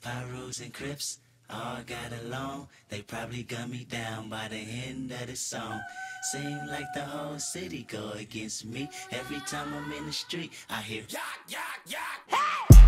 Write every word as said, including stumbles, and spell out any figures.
Pyrus and Crips all got along. They probably gun me down by the end of the song. Seem like the whole city go against me. Every time I'm in the street, I hear yak, yak, yak. Hey!